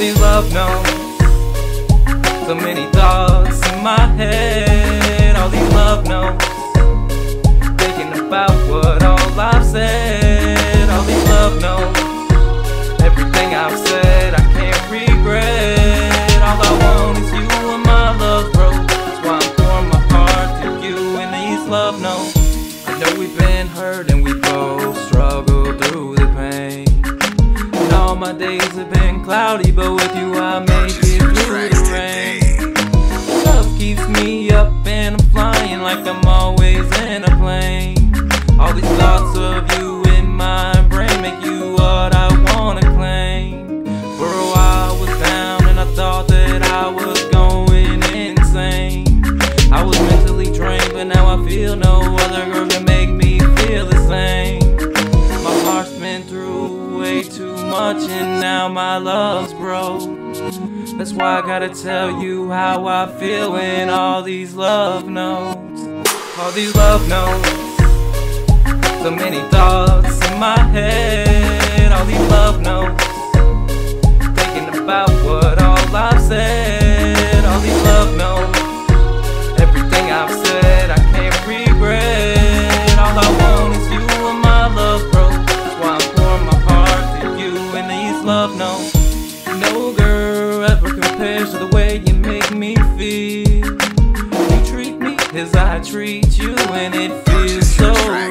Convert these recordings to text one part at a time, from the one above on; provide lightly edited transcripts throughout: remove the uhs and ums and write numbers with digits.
these love notes, so many thoughts in my head. All these love notes, thinking about what all I've said. All these love notes, everything I've said I can't regret. All I want is you and my love, bro. That's why I'm pouring my heart to you in these love notes. I know we've been hurt and we both struggled through the pain. And all my days have been cloudy, but with you I make it through the rain. Love keeps me up and I'm flying like I'm always in a plane. All these thoughts of you in my brain make you what I wanna claim. For a while I was down and I thought that I was going insane. I was mentally drained, but now I feel no other girl can make me feel the same. My heart's been through way too much and now my love's broke. That's why I gotta tell you how I feel in all these love notes. All these love notes, so many thoughts in my head. All these love notes, thinking about what all I've said. All these love notes, everything I've said I can't regret. All I want is you and my love, bro. That's why I'm pouring my heart to you in these love notes. No girl ever compares to the way you make me feel. You treat me as I treat you and it feels so real.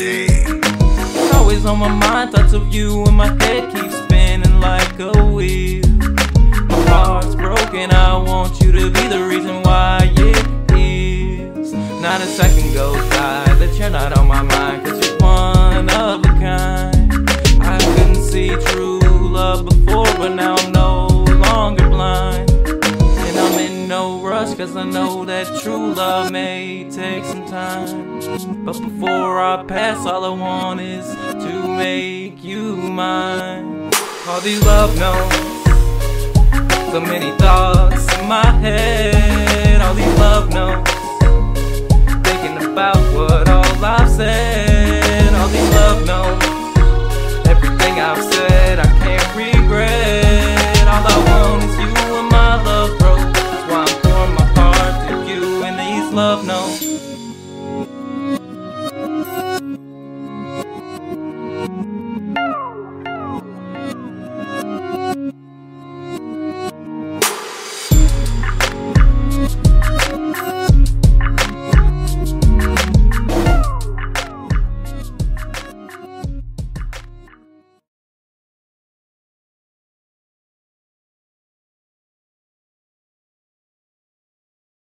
It's always on my mind, thoughts of you and my head keeps spinning like a wheel. My heart's broken, I want you to be the reason why it is. Not a second goes by that you're not on my mind, 'cause you're one of a kind. I couldn't see true love before, but now I'm no longer blind. And I'm in no rush, 'cause I know that true love may take some time. But before I pass, all I want is to make you mine. All these love notes, so many thoughts in my head. All these love notes, thinking about what all I've said. All these love notes,